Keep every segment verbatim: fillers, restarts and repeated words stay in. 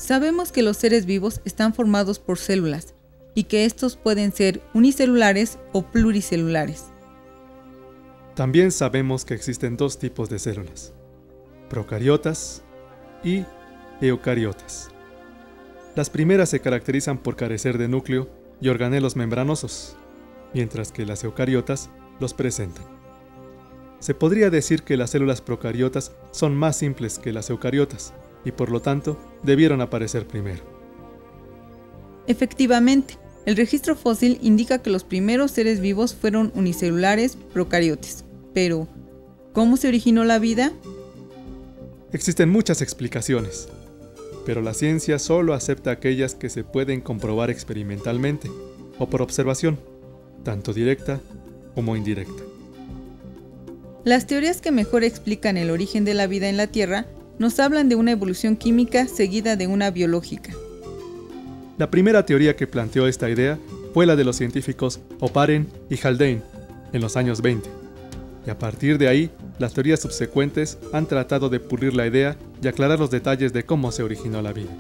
Sabemos que los seres vivos están formados por células y que estos pueden ser unicelulares o pluricelulares. También sabemos que existen dos tipos de células, procariotas y eucariotas. Las primeras se caracterizan por carecer de núcleo y organelos membranosos, mientras que las eucariotas los presentan. Se podría decir que las células procariotas son más simples que las eucariotas y por lo tanto debieron aparecer primero. Efectivamente, el registro fósil indica que los primeros seres vivos fueron unicelulares procariotes. Pero, ¿cómo se originó la vida? Existen muchas explicaciones, pero la ciencia solo acepta aquellas que se pueden comprobar experimentalmente o por observación, tanto directa como indirecta. Las teorías que mejor explican el origen de la vida en la Tierra nos hablan de una evolución química seguida de una biológica. La primera teoría que planteó esta idea fue la de los científicos Oparin y Haldane en los años veinte, y a partir de ahí, las teorías subsecuentes han tratado de pulir la idea y aclarar los detalles de cómo se originó la vida.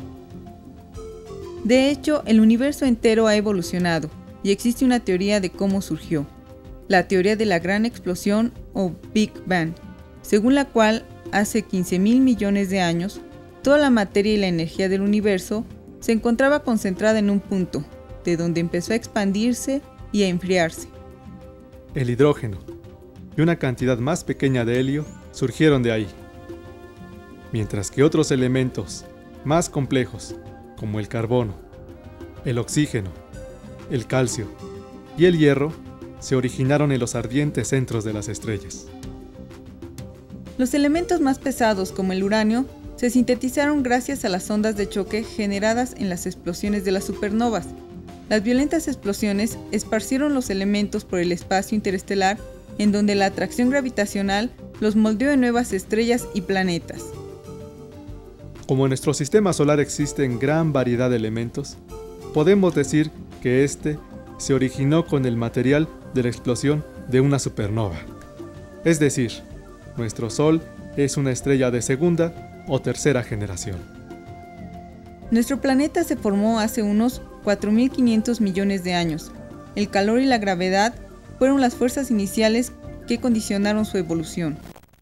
De hecho, el universo entero ha evolucionado y existe una teoría de cómo surgió, la teoría de la gran explosión o Big Bang, según la cual hace quince mil millones de años, toda la materia y la energía del universo se encontraba concentrada en un punto, de donde empezó a expandirse y a enfriarse. El hidrógeno y una cantidad más pequeña de helio surgieron de ahí, mientras que otros elementos más complejos, como el carbono, el oxígeno, el calcio y el hierro, se originaron en los ardientes centros de las estrellas. Los elementos más pesados, como el uranio, se sintetizaron gracias a las ondas de choque generadas en las explosiones de las supernovas. Las violentas explosiones esparcieron los elementos por el espacio interestelar, en donde la atracción gravitacional los moldeó en nuevas estrellas y planetas. Como en nuestro sistema solar existen gran variedad de elementos, podemos decir que este se originó con el material de la explosión de una supernova. Es decir, nuestro Sol es una estrella de segunda o tercera generación. Nuestro planeta se formó hace unos cuatro mil quinientos millones de años. El calor y la gravedad fueron las fuerzas iniciales que condicionaron su evolución.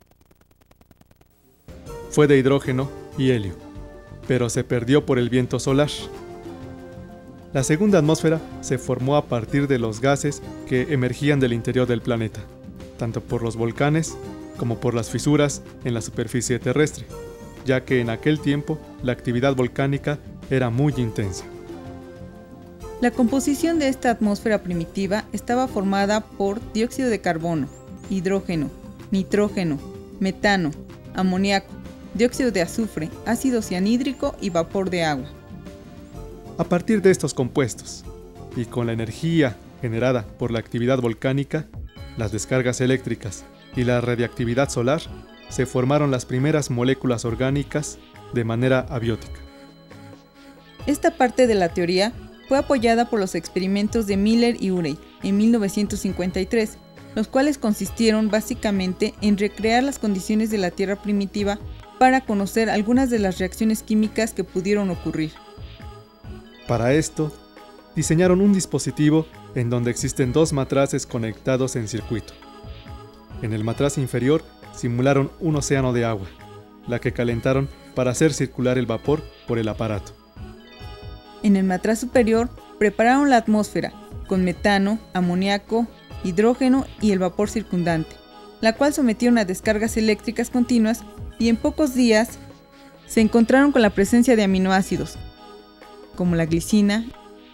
Fue de hidrógeno y helio, pero se perdió por el viento solar. La segunda atmósfera se formó a partir de los gases que emergían del interior del planeta, tanto por los volcanes como por las fisuras en la superficie terrestre, ya que en aquel tiempo la actividad volcánica era muy intensa. La composición de esta atmósfera primitiva estaba formada por dióxido de carbono, hidrógeno, nitrógeno, metano, amoníaco, dióxido de azufre, ácido cianhídrico y vapor de agua. A partir de estos compuestos, y con la energía generada por la actividad volcánica, las descargas eléctricas y la radiactividad solar, se formaron las primeras moléculas orgánicas de manera abiótica. Esta parte de la teoría fue apoyada por los experimentos de Miller y Urey en mil novecientos cincuenta y tres, los cuales consistieron básicamente en recrear las condiciones de la Tierra primitiva para conocer algunas de las reacciones químicas que pudieron ocurrir. Para esto, diseñaron un dispositivo en donde existen dos matraces conectados en circuito. En el matraz inferior simularon un océano de agua, la que calentaron para hacer circular el vapor por el aparato. En el matraz superior prepararon la atmósfera con metano, amoníaco, hidrógeno y el vapor circundante, la cual sometieron a descargas eléctricas continuas y en pocos días se encontraron con la presencia de aminoácidos, como la glicina,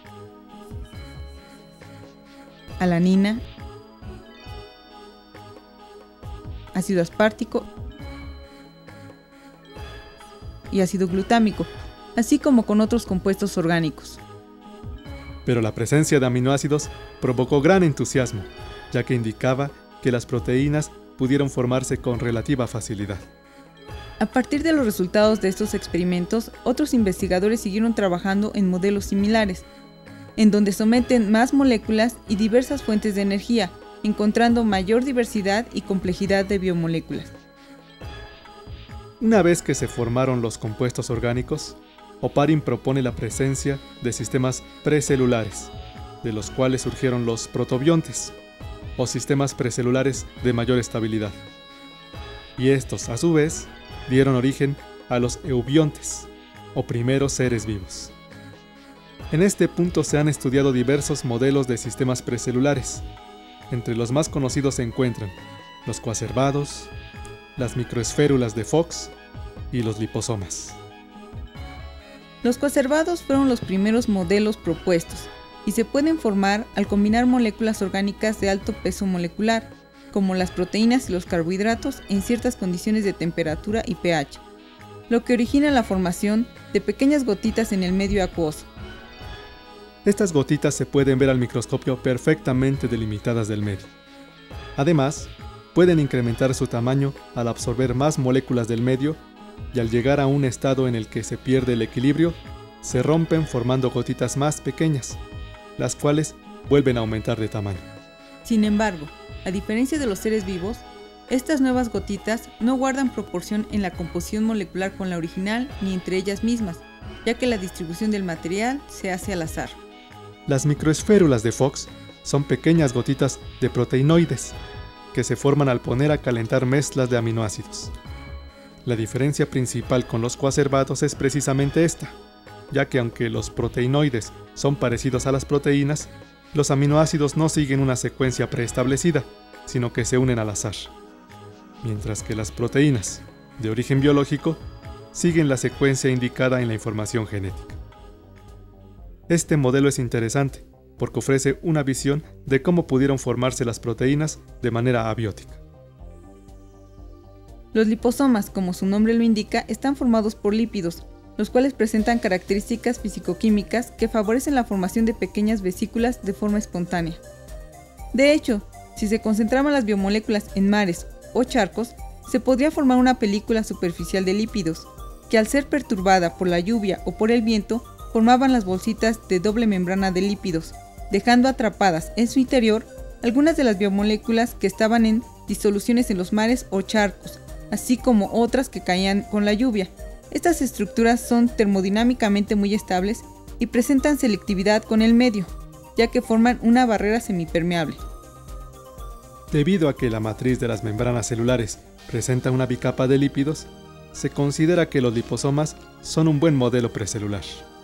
alanina, ácido aspartico y ácido glutámico, así como con otros compuestos orgánicos. Pero la presencia de aminoácidos provocó gran entusiasmo, ya que indicaba que las proteínas pudieron formarse con relativa facilidad. A partir de los resultados de estos experimentos, otros investigadores siguieron trabajando en modelos similares, en donde someten más moléculas y diversas fuentes de energía, encontrando mayor diversidad y complejidad de biomoléculas. Una vez que se formaron los compuestos orgánicos, Oparin propone la presencia de sistemas precelulares, de los cuales surgieron los protobiontes, o sistemas precelulares de mayor estabilidad. Y estos, a su vez, dieron origen a los eubiontes, o primeros seres vivos. En este punto se han estudiado diversos modelos de sistemas precelulares. Entre los más conocidos se encuentran los coacervados, las microesférulas de Fox y los liposomas. Los coacervados fueron los primeros modelos propuestos y se pueden formar al combinar moléculas orgánicas de alto peso molecular, como las proteínas y los carbohidratos, en ciertas condiciones de temperatura y pH, lo que origina la formación de pequeñas gotitas en el medio acuoso. Estas gotitas se pueden ver al microscopio perfectamente delimitadas del medio. Además, pueden incrementar su tamaño al absorber más moléculas del medio y al llegar a un estado en el que se pierde el equilibrio, se rompen formando gotitas más pequeñas, las cuales vuelven a aumentar de tamaño. Sin embargo, a diferencia de los seres vivos, estas nuevas gotitas no guardan proporción en la composición molecular con la original ni entre ellas mismas, ya que la distribución del material se hace al azar. Las microesférulas de Fox son pequeñas gotitas de proteinoides que se forman al poner a calentar mezclas de aminoácidos. La diferencia principal con los coacervados es precisamente esta, ya que aunque los proteinoides son parecidos a las proteínas, los aminoácidos no siguen una secuencia preestablecida, sino que se unen al azar, mientras que las proteínas, de origen biológico, siguen la secuencia indicada en la información genética. Este modelo es interesante, porque ofrece una visión de cómo pudieron formarse las proteínas de manera abiótica. Los liposomas, como su nombre lo indica, están formados por lípidos, los cuales presentan características fisicoquímicas que favorecen la formación de pequeñas vesículas de forma espontánea. De hecho, si se concentraban las biomoléculas en mares o charcos, se podría formar una película superficial de lípidos, que al ser perturbada por la lluvia o por el viento, formaban las bolsitas de doble membrana de lípidos, dejando atrapadas en su interior algunas de las biomoléculas que estaban en disoluciones en los mares o charcos, así como otras que caían con la lluvia. Estas estructuras son termodinámicamente muy estables y presentan selectividad con el medio, ya que forman una barrera semipermeable. Debido a que la matriz de las membranas celulares presenta una bicapa de lípidos, se considera que los liposomas son un buen modelo precelular.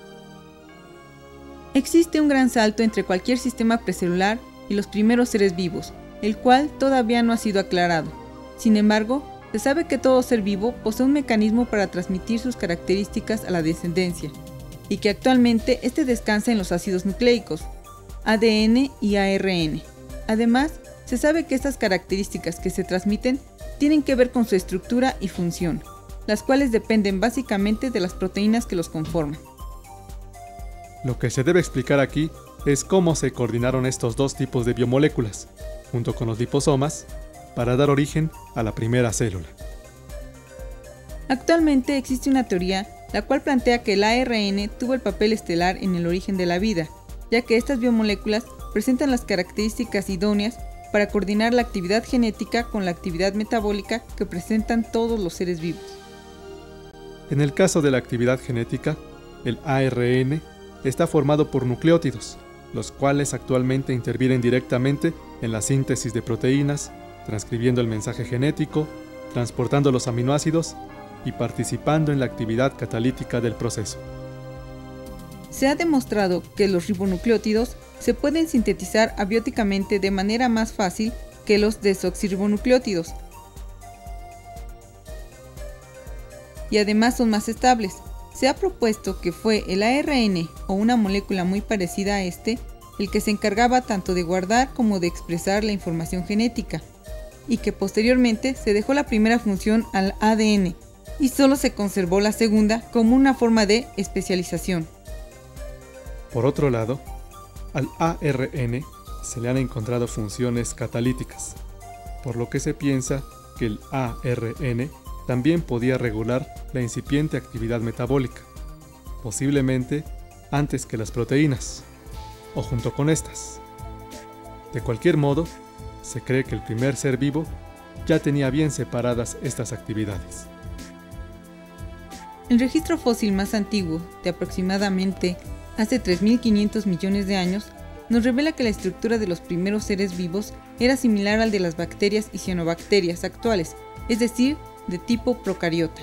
Existe un gran salto entre cualquier sistema precelular y los primeros seres vivos, el cual todavía no ha sido aclarado. Sin embargo, se sabe que todo ser vivo posee un mecanismo para transmitir sus características a la descendencia, y que actualmente este descansa en los ácidos nucleicos, A D N y A R N. Además, se sabe que estas características que se transmiten tienen que ver con su estructura y función, las cuales dependen básicamente de las proteínas que los conforman. Lo que se debe explicar aquí es cómo se coordinaron estos dos tipos de biomoléculas, junto con los liposomas, para dar origen a la primera célula. Actualmente existe una teoría la cual plantea que el A R N tuvo el papel estelar en el origen de la vida, ya que estas biomoléculas presentan las características idóneas para coordinar la actividad genética con la actividad metabólica que presentan todos los seres vivos. En el caso de la actividad genética, el A R N está formado por nucleótidos, los cuales actualmente intervienen directamente en la síntesis de proteínas, transcribiendo el mensaje genético, transportando los aminoácidos y participando en la actividad catalítica del proceso. Se ha demostrado que los ribonucleótidos se pueden sintetizar abióticamente de manera más fácil que los desoxirribonucleótidos, y además son más estables. Se ha propuesto que fue el A R N o una molécula muy parecida a este el que se encargaba tanto de guardar como de expresar la información genética, y que posteriormente se dejó la primera función al A D N y solo se conservó la segunda como una forma de especialización. Por otro lado, al A R N se le han encontrado funciones catalíticas, por lo que se piensa que el A R N también podía regular la incipiente actividad metabólica, posiblemente antes que las proteínas, o junto con estas. De cualquier modo, se cree que el primer ser vivo ya tenía bien separadas estas actividades. El registro fósil más antiguo, de aproximadamente hace tres mil quinientos millones de años, nos revela que la estructura de los primeros seres vivos era similar al de las bacterias y cianobacterias actuales, es decir, de tipo procariota.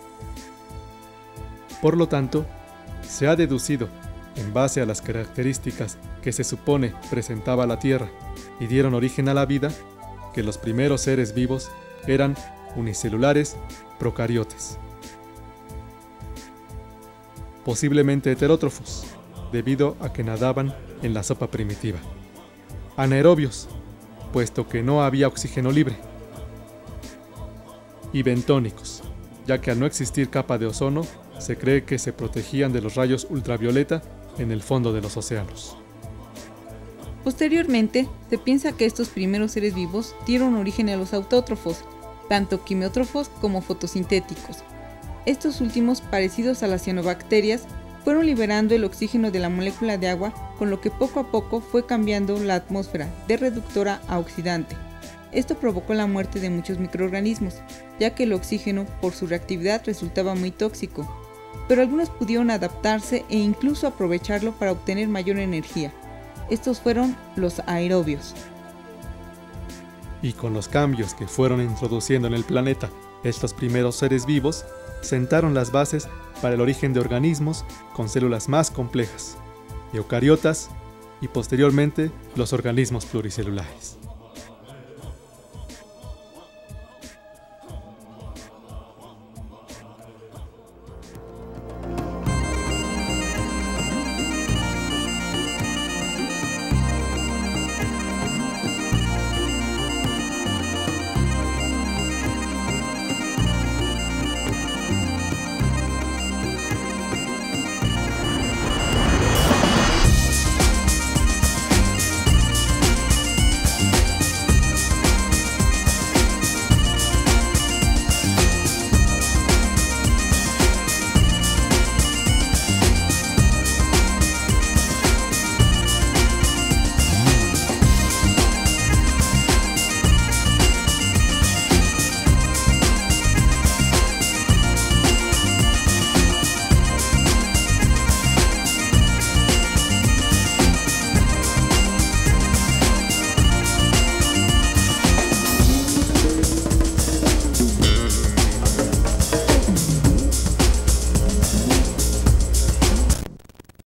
Por lo tanto, se ha deducido, en base a las características que se supone presentaba la Tierra y dieron origen a la vida, que los primeros seres vivos eran unicelulares procariotas. Posiblemente heterótrofos, debido a que nadaban en la sopa primitiva. Anaerobios, puesto que no había oxígeno libre. Y bentónicos, ya que al no existir capa de ozono, se cree que se protegían de los rayos ultravioleta en el fondo de los océanos. Posteriormente, se piensa que estos primeros seres vivos dieron origen a los autótrofos, tanto quimiótrofos como fotosintéticos. Estos últimos, parecidos a las cianobacterias, fueron liberando el oxígeno de la molécula de agua, con lo que poco a poco fue cambiando la atmósfera de reductora a oxidante. Esto provocó la muerte de muchos microorganismos, ya que el oxígeno, por su reactividad, resultaba muy tóxico. Pero algunos pudieron adaptarse e incluso aprovecharlo para obtener mayor energía. Estos fueron los aerobios. Y con los cambios que fueron introduciendo en el planeta estos primeros seres vivos, sentaron las bases para el origen de organismos con células más complejas, eucariotas y posteriormente los organismos pluricelulares.